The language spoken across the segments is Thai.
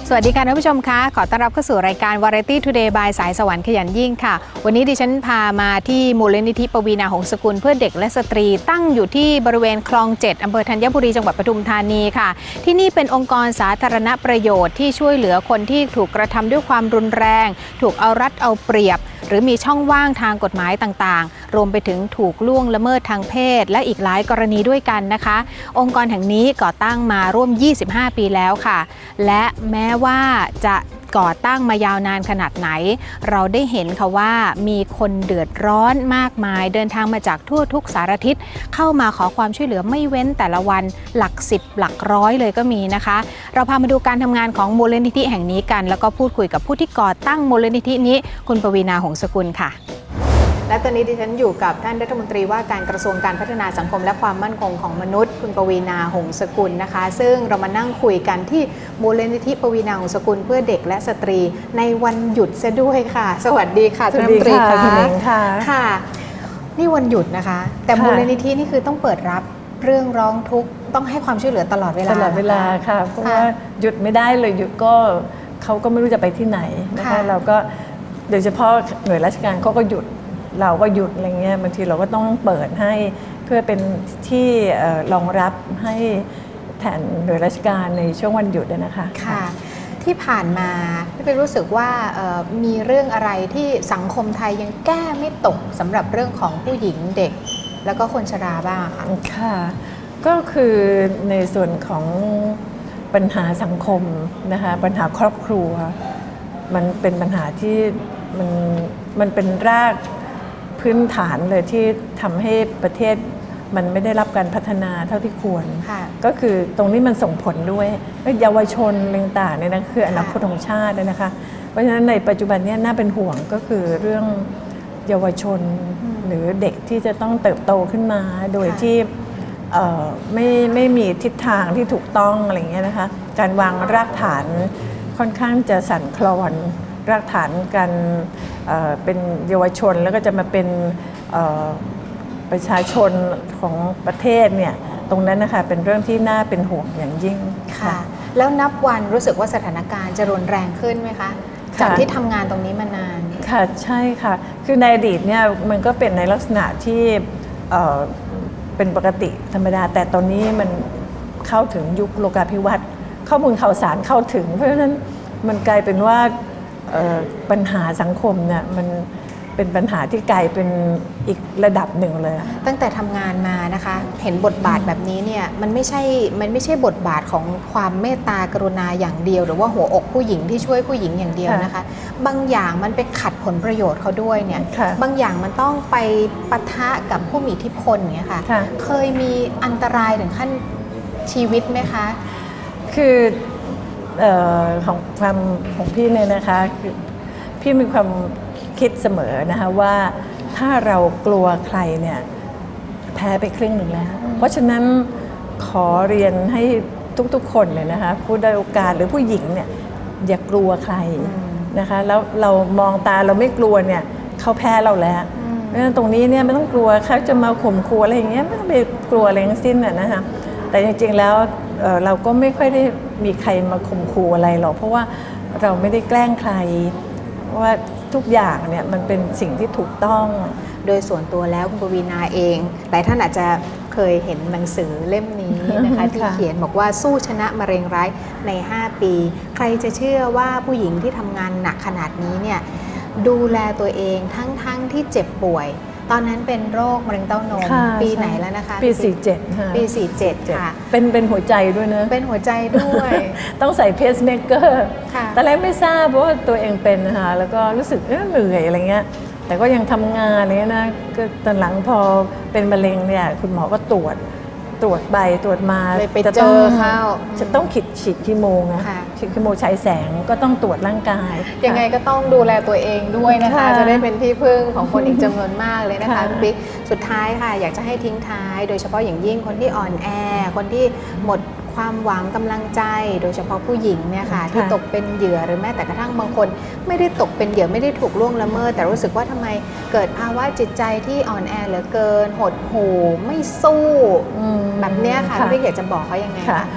สวัสดีค่ะท่านผู้ชมคะขอต้อนรับเข้าสู่รายการ Variety Today by สายสวรรค์ขยันยิ่งค่ะวันนี้ดิฉันพามาที่มูลนิธิปวีณาหงสกุลเพื่อเด็กและสตรีตั้งอยู่ที่บริเวณคลอง 7อำเภอธัญบุรีจังหวัดปทุมธานีค่ะที่นี่เป็นองค์กรสาธารณประโยชน์ที่ช่วยเหลือคนที่ถูกกระทำด้วยความรุนแรงถูกเอารัดเอาเปรียบหรือมีช่องว่างทางกฎหมายต่างๆรวมไปถึงถูกล่วงละเมิดทางเพศและอีกหลายกรณีด้วยกันนะคะองค์กรแห่งนี้ก่อตั้งมาร่วม25ปีแล้วค่ะและแม้ว่าจะก่อตั้งมายาวนานขนาดไหนเราได้เห็นค่ะว่ามีคนเดือดร้อนมากมายเดินทางมาจากทั่วทุกสารทิศเข้ามาขอความช่วยเหลือไม่เว้นแต่ละวันหลัก10หลักร้อยเลยก็มีนะคะเราพามาดูการทำงานของมูลนิธิแห่งนี้กันแล้วก็พูดคุยกับผู้ที่ก่อตั้งมูลนิธินี้คุณปวีณาหงสกุลค่ะและตอนนี้ดิฉันอยู่กับท่านรัฐมนตรีว่าการกระทรวงการพัฒนาสังคมและความมั่นคงของมนุษย์คุณปวีณาหงสกุลนะคะซึ่งเรามานั่งคุยกันที่มูลนิธิปวีณาหงสกุลเพื่อเด็กและสตรีในวันหยุดซะด้วยค่ะสวัสดีค่ะท่านรัฐมนตรีค่ะค่ะนี่วันหยุดนะคะแต่มูลนิธินี่คือต้องเปิดรับเรื่องร้องทุกข์ต้องให้ความช่วยเหลือตลอดเวลาค่ะเพราะว่าหยุดไม่ได้เลยหยุดก็เขาก็ไม่รู้จะไปที่ไหนนะคะเราก็โดยเฉพาะหน่วยราชการเขาก็หยุดเราก็หยุดอะไรเงี้ยบางทีเราก็ต้องเปิดให้เพื่อเป็นที่รองรับให้แทนหน่วยราชการในช่วงวันหยุดนะคะค่ะที่ผ่านมาพี่ไปรู้สึกว่ามีเรื่องอะไรที่สังคมไทยยังแก้ไม่ตกสำหรับเรื่องของผู้หญิงเด็กแล้วก็คนชราบ้างค่ะค่ะก็คือในส่วนของปัญหาสังคมนะคะปัญหาครอบครัวมันเป็นปัญหาที่มันเป็นรากพื้นฐานเลยที่ทำให้ประเทศมันไม่ได้รับการพัฒนาเท่าที่ควรก็คือตรงนี้มันส่งผลด้วยเยาวชนต่างๆเนี่ยนะคืออนาคตของชาตินะคะเพราะฉะนั้นในปัจจุบันนี้น่าเป็นห่วงก็คือเรื่องเยาวชนหรือเด็กที่จะต้องเติบโตขึ้นมาโดยที่ไม่มีทิศทางที่ถูกต้องอะไรเงี้ยนะคะการวางรากฐานค่อนข้างจะสั่นคลอนรากฐานการเป็นเยาวชนแล้วก็จะมาเป็นประชาชนของประเทศเนี่ยตรงนั้นนะคะเป็นเรื่องที่น่าเป็นห่วงอย่างยิ่งค่ะแล้วนับวันรู้สึกว่าสถานการณ์จะรุนแรงขึ้นไหมคะจากที่ทำงานตรงนี้มานานค่ะใช่ค่ะคือในอดีตเนี่ยมันก็เป็นในลักษณะที่เป็นปกติธรรมดาแต่ตอนนี้มันเข้าถึงยุคโลกาภิวัตน์ข้อมูลข่าวสารเข้าถึงเพราะฉะนั้นมันกลายเป็นว่าปัญหาสังคมเนี่ยมันเป็นปัญหาที่กลายเป็นอีกระดับหนึ่งเลยตั้งแต่ทำงานมานะคะเห็นบทบาทแบบนี้เนี่ยมันไม่ใช่บทบาทของความเมตตากรุณาอย่างเดียวหรือว่าหัวอกผู้หญิงที่ช่วยผู้หญิงอย่างเดียวนะคะบางอย่างมันไปขัดผลประโยชน์เขาด้วยเนี่ยบางอย่างมันต้องไปปะทะกับผู้มีอิทธิพลเนี่ยค่ะเคยมีอันตรายถึงขั้นชีวิตไหมคะคือของความของพี่เนี่ยนะคะคือพี่มีความคิดเสมอนะคะว่าถ้าเรากลัวใครเนี่ยแพ้ไปครึ่งหนึ่งแล้วเพราะฉะนั้นขอเรียนให้ทุกๆคนเลยนะคะผู้ได้โอกาสหรือผู้หญิงเนี่ยอย่ากลัวใครนะคะแล้วเรามองตาเราไม่กลัวเนี่ยเขาแพ้เราแล้วเพราะฉะนั้นตรงนี้เนี่ยไม่ต้องกลัวเขาจะมาข่มขู่อะไรอย่างเงี้ยไม่ต้องไปกลัวอะไรทั้งสิ้นนะคะแต่จริงๆแล้วเราก็ไม่ค่อยได้มีใครมาข่มขู่อะไรหรอกเพราะว่าเราไม่ได้แกล้งใครว่าทุกอย่างเนี่ยมันเป็นสิ่งที่ถูกต้องโดยส่วนตัวแล้วคุณปวีณาเองหลายท่านอาจจะเคยเห็นหนังสือเล่มนี้นะคะที่เขียนบอกว่าสู้ชนะมะเร็งร้ายใน5ปีใครจะเชื่อว่าผู้หญิงที่ทำงานหนักขนาดนี้เนี่ยดูแลตัวเองทั้งที่เจ็บป่วยตอนนั้นเป็นโรคมะเร็งเต้านมปีไหนแล้วนะคะปี47ค่ะปี47ค่ะเป็นหัวใจด้วยนะเป็นหัวใจด้วยต้องใส่เพสเมเกอร์ตอนแรกไม่ทราบว่าตัวเองเป็นนะคะแล้วก็รู้สึกเหนื่อยอะไรเงี้ยแต่ก็ยังทำงานอะไรเงี้ยนะก็ตอนหลังพอเป็นมะเร็งเนี่ยคุณหมอก็ตรวจใบตรวจมาจะต้องฉีดคีโมนะฉีดคีโมฉายแสงก็ต้องตรวจร่างกายยังไงก็ต้องดูแลตัวเองด้วยนะคะจะได้เป็นที่พึ่งของคนอีกจำนวนมากเลยนะคะคุณปิ๊กสุดท้ายค่ะอยากจะให้ทิ้งท้ายโดยเฉพาะอย่างยิ่งคนที่อ่อนแอคนที่หมดความหวังกำลังใจโดยเฉพาะผู้หญิงเนี่ยค่ะที่ตกเป็นเหยื่อหรือแม้แต่กระทั่งบางคนไม่ได้ตกเป็นเหยื่อไม่ได้ถูกล่วงละเมิดแต่รู้สึกว่าทำไมเกิดภาวะจิตใจที่อ่อนแอเหลือเกินหดหู่ไม่สู้แบบนี้ค่ะพี่อยากจะบอกเขายังไงคะ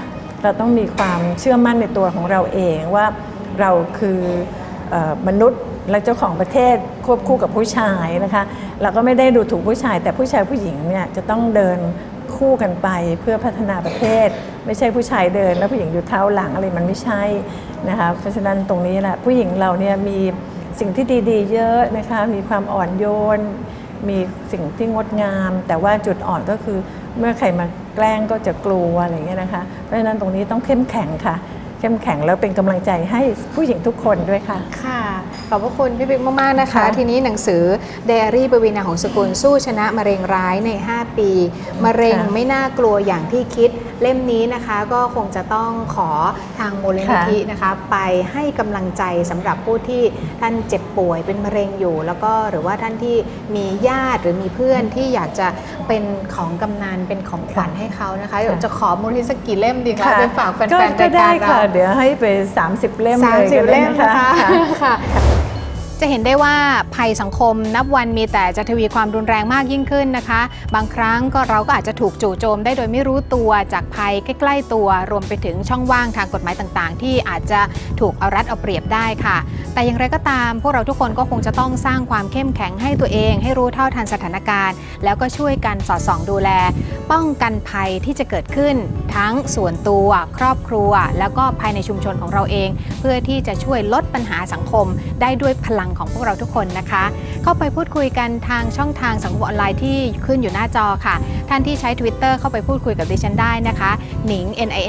เราต้องมีความเชื่อมั่นในตัวของเราเองว่าเราคือมนุษย์และเจ้าของประเทศควบคู่กับผู้ชายนะคะเราก็ไม่ได้ดูถูกผู้ชายแต่ผู้ชายผู้หญิงเนี่ยจะต้องเดินคู่กันไปเพื่อพัฒนาประเทศไม่ใช่ผู้ชายเดินแล้วผู้หญิงอยู่เท้าหลังอะไรมันไม่ใช่นะคะเพราะฉะนั้นตรงนี้แหละผู้หญิงเราเนี่ยมีสิ่งที่ดีๆเยอะนะคะมีความอ่อนโยนมีสิ่งที่งดงามแต่ว่าจุดอ่อนก็คือเมื่อใครมาแกล้งก็จะกลัวอะไรอย่างเงี้ยนะคะเพราะฉะนั้นตรงนี้ต้องเข้มแข็งค่ะเข้มแข็งแล้วเป็นกำลังใจให้ผู้หญิงทุกคนด้วยค่ะค่ะขอบพระคุณพี่บิ๊กมากๆนะคะทีนี้หนังสือไดอารี่ปวีณาหงส์สกุลสู้ชนะมะเร็งร้ายใน5 ปีมะเร็งไม่น่ากลัวอย่างที่คิดเล่มนี้นะคะก็คงจะต้องขอทางมูลนิธินะคะไปให้กำลังใจสำหรับผู้ที่ท่านเจ็บป่วยเป็นมะเร็งอยู่แล้วก็หรือว่าท่านที่มีญาติหรือมีเพื่อนที่อยากจะเป็นของกำนันเป็นของขวัญให้เขานะคะเดี๋ยวจะขอมูลนิธิสักกี่เล่มดีคะไปฝากแฟนๆรายการเราเดี๋ยวให้ไป30 เล่มเลย 30 เล่มนะคะค่ะจะเห็นได้ว่าภัยสังคมนับวันมีแต่จะทวีความรุนแรงมากยิ่งขึ้นนะคะบางครั้งเราก็อาจจะถูกจู่โจมได้โดยไม่รู้ตัวจากภัยใกล้ๆตัวรวมไปถึงช่องว่างทางกฎหมายต่างๆที่อาจจะถูกเอารัดเอาเปรียบได้ค่ะแต่อย่างไรก็ตามพวกเราทุกคนก็คงจะต้องสร้างความเข้มแข็งให้ตัวเองให้รู้เท่าทันสถานการณ์แล้วก็ช่วยกันสอดส่องดูแลป้องกันภัยที่จะเกิดขึ้นทั้งส่วนตัวครอบครัวแล้วก็ภายในชุมชนของเราเองเพื่อที่จะช่วยลดปัญหาสังคมได้ด้วยพลังของพวกเราทุกคนนะคะเข้าไปพูดคุยกันทางช่องทางสังคมออนไลน์ที่ขึ้นอยู่หน้าจอค่ะท่านที่ใช้ Twitter เข้าไปพูดคุยกับดิฉันได้นะคะหนิง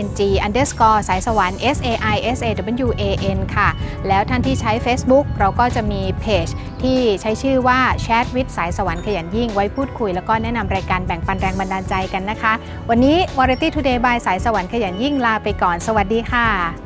NING_ สายสวรรค์ SAISAWAN ค่ะแล้วท่านที่ใช้ Facebook เราก็จะมีเพจที่ใช้ชื่อว่า Chat with สายสวรรค์ขยันยิ่งไว้พูดคุยแล้วก็แนะนำรายการแบ่งปันแรงบันดาลใจกันนะคะวันนี้ Variety Today by สายสวรรค์ขยันยิ่งลาไปก่อนสวัสดีค่ะ